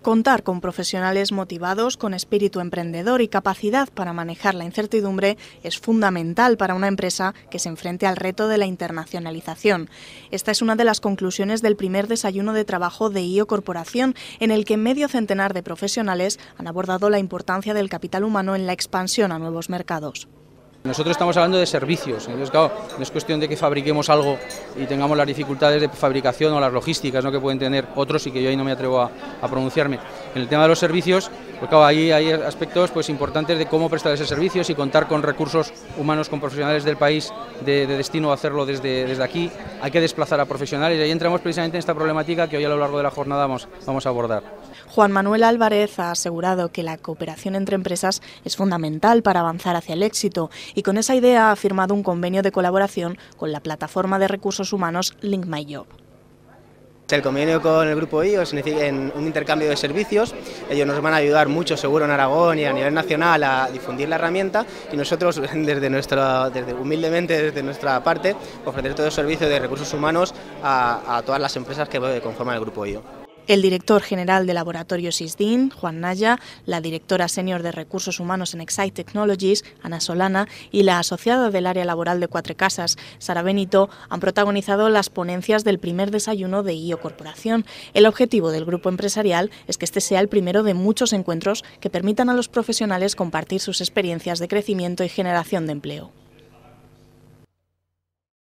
Contar con profesionales motivados, con espíritu emprendedor y capacidad para manejar la incertidumbre es fundamental para una empresa que se enfrente al reto de la internacionalización. Esta es una de las conclusiones del primer desayuno de trabajo de IO Corporación, en el que medio centenar de profesionales han abordado la importancia del capital humano en la expansión a nuevos mercados. Nosotros estamos hablando de servicios, entonces claro, no es cuestión de que fabriquemos algo y tengamos las dificultades de fabricación o las logísticas, ¿no?, que pueden tener otros y que yo ahí no me atrevo a pronunciarme. En el tema de los servicios, pues claro, ahí hay aspectos pues importantes de cómo prestar ese servicio y contar con recursos humanos, con profesionales del país de destino, hacerlo desde aquí. Hay que desplazar a profesionales y ahí entramos precisamente en esta problemática que hoy a lo largo de la jornada vamos a abordar. Juan Manuel Álvarez ha asegurado que la cooperación entre empresas es fundamental para avanzar hacia el éxito y con esa idea ha firmado un convenio de colaboración con la plataforma de recursos humanos Link My Job. El convenio con el Grupo IO significa un intercambio de servicios. Ellos nos van a ayudar mucho, seguro, en Aragón y a nivel nacional a difundir la herramienta, y nosotros, humildemente desde nuestra parte, ofrecer todo el servicio de recursos humanos a todas las empresas que conforman el Grupo IO. El director general de Laboratorios ISDIN, Juan Naya, la directora senior de Recursos Humanos en Excite Technologies, Ana Solana, y la asociada del área laboral de Quatre Casas, Sara Benito, han protagonizado las ponencias del primer desayuno de IO Corporación. El objetivo del grupo empresarial es que este sea el primero de muchos encuentros que permitan a los profesionales compartir sus experiencias de crecimiento y generación de empleo.